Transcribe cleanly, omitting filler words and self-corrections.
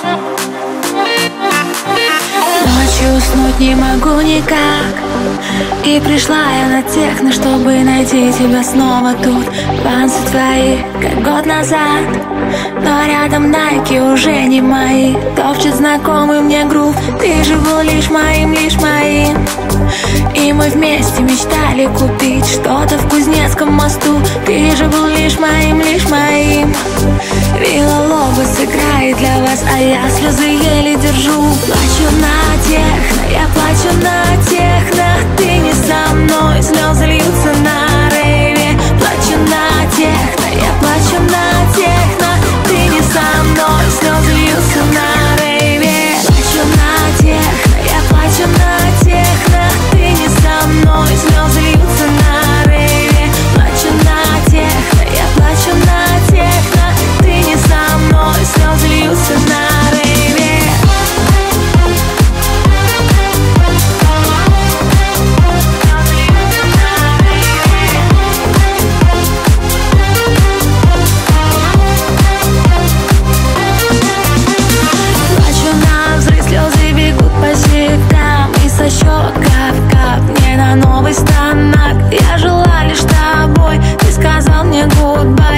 Ночью уснуть не могу никак, и пришла я на техно, чтобы найти тебя снова тут. Панцы твои, как год назад, но рядом найки уже не мои. Топчет знакомый мне грув, ты же был лишь моим, лишь моим. И мы вместе мечтали купить что-то в Кузнецком мосту. Ты же был лишь моим, лишь моим. Вилла-Лобос играет для вас, а я слезы еле держу. Плачу на техно, я плачу на техно. Ты не со мной, слезы льются на рейве. Плачу на техно, я плачу на техно. Ты не со мной, слезы льются на рейве. Плачу на техно, я плачу на техно. Ты не со мной, слезы льются на рейве. Плачу на техно, я плачу на техно. Ты не со мной, слезы льются на рейве. Со щек кап-кап, мне на новый станок. Я жила лишь тобой, ты сказал мне гудбай.